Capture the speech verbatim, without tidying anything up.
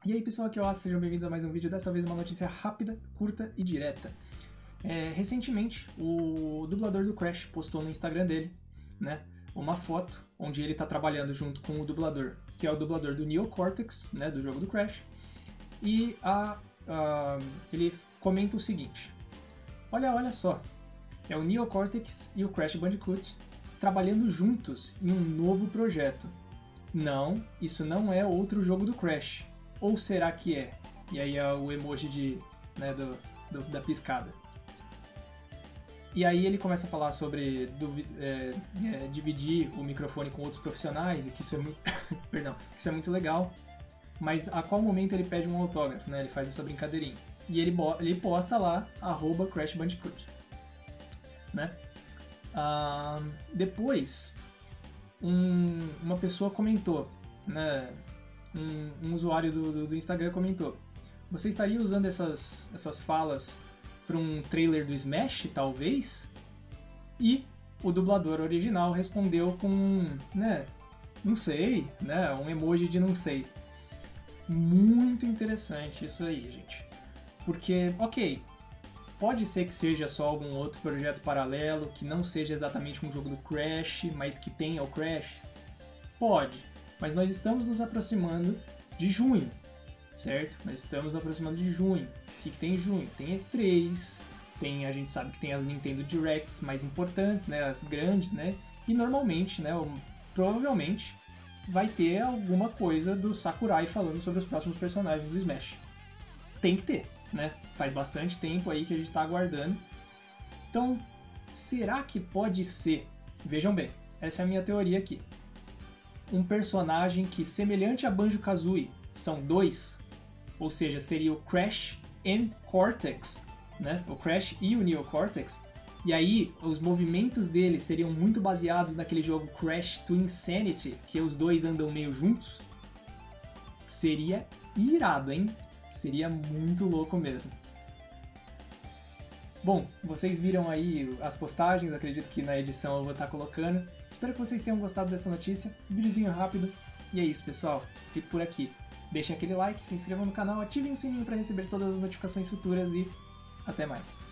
E aí pessoal, aqui é o Aço, sejam bem-vindos a mais um vídeo, dessa vez uma notícia rápida, curta e direta. É, recentemente, o dublador do Crash postou no Instagram dele, né, uma foto onde ele está trabalhando junto com o dublador, que é o dublador do Neo Cortex, né, do jogo do Crash, e a, a, ele comenta o seguinte: olha, olha só, é o Neo Cortex e o Crash Bandicoot trabalhando juntos em um novo projeto. Não, isso não é outro jogo do Crash. Ou será que é? E aí é o emoji de, né, do, do, da piscada. E aí ele começa a falar sobre duvi- é, é, dividir o microfone com outros profissionais, e que isso é muito, perdão, que isso é muito legal. Mas a qual momento ele pede um autógrafo, né? Ele faz essa brincadeirinha. E ele, ele posta lá, arroba Crash Bandicoot. Né? Ah, depois, um, uma pessoa comentou, né? Um, um usuário do, do, do Instagram comentou: você estaria usando essas, essas falas para um trailer do Smash, talvez? E o dublador original respondeu com, né, não sei, né, um emoji de não sei. Muito interessante isso aí, gente. Porque, ok, pode ser que seja só algum outro projeto paralelo, que não seja exatamente um jogo do Crash, mas que tenha o Crash. Pode. Mas nós estamos nos aproximando de junho, certo? Nós estamos nos aproximando de junho. O que, que tem em junho? Tem E três, tem, a gente sabe que tem as Nintendo Directs mais importantes, né? As grandes, né? E normalmente, né? Provavelmente vai ter alguma coisa do Sakurai falando sobre os próximos personagens do Smash. Tem que ter, né? Faz bastante tempo aí que a gente está aguardando. Então, será que pode ser? Vejam bem, essa é a minha teoria aqui. Um personagem que, semelhante a Banjo-Kazooie, são dois, ou seja, seria o Crash and Cortex, né? O Crash e o Neo Cortex, e aí os movimentos dele seriam muito baseados naquele jogo Crash to Insanity, que os dois andam meio juntos. Seria irado, hein? Seria muito louco mesmo. Bom, vocês viram aí as postagens, acredito que na edição eu vou estar colocando. Espero que vocês tenham gostado dessa notícia, um videozinho rápido. E é isso, pessoal. Fico por aqui. Deixem aquele like, se inscrevam no canal, ativem o sininho para receber todas as notificações futuras e até mais.